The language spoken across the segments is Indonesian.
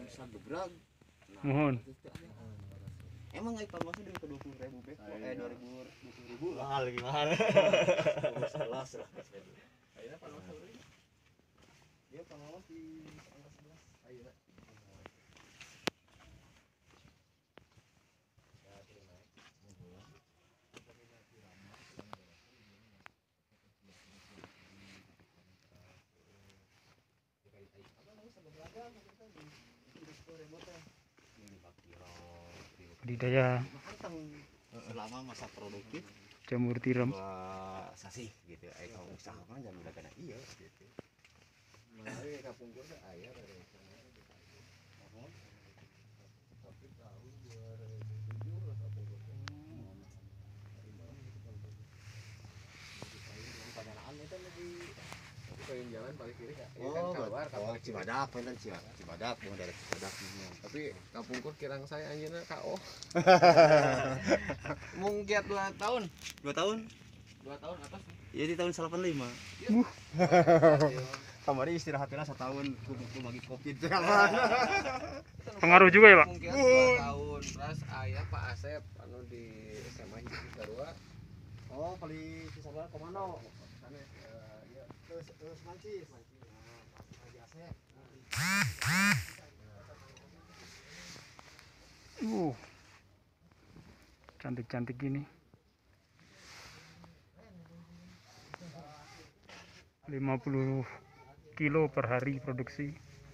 bisa gebrag. Mohon. Emang nggak pamasa dari ke 20.000 be? 20.000 lah. Mahal lagi mahal. Kelas lah. Ayeuna pamasa euy. Dia pamasa di angka 11. Ayeuna. Budidaya Selama masa produktif jamur tiram. sasih gitu. Kalau usaha mah jangan udah kena iya gitu. Mari kapungkur teh aya dari sana. Tapi tahun 2007 lah kapungkur teh. Pendanaan itu lagi Pengen jalan balik kiri kak. oh, Keluar oh Cibadak, pengen Cibadak, mau dari Cibadak ini. tapi kapungkur kirang saya anjeunna KO. Mung giat 2 tahun. 2 tahun? 2 tahun atas. Iya di tahun 85. Kamari istirahatnya 1 tahun kumpul bagi covid jalan. Pengaruh juga ya, Pak? Mungkin 2 tahun. Terus aya Pak Asep anu di SMA Hiji Sarua. Oh, kali Cisarua komando. Sana ya terus mancis. Cantik-cantik gini. 50 kilo per hari produksi.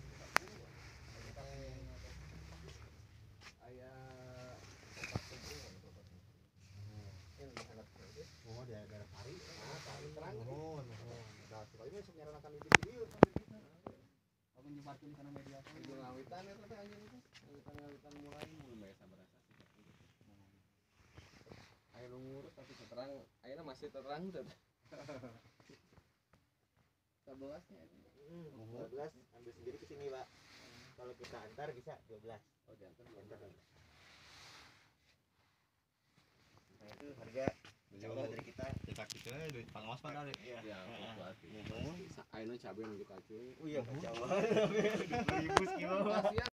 Oh, dia daerah Pari. Oh, nah, coba ini nyaranakan di video. Aku nyebarkeun kana media. Ngawitan eta teh anjeun teh. Ngawitan mulai bae sabarasa sih. Aya nu ngurus tapi terang, ayeuna masih terang teh. 11-nya. 12 ambil sendiri ke sini, Pak. Kalau kita antar bisa 12. Oh, diantar Antar. Nah, itu harga Allah dari kita. Dekat itu duit pangawas Pak dari. ya berarti. Ayeuna cabe nu kita cuy. Oh iya, kacau. 2000 kilo. Kasihan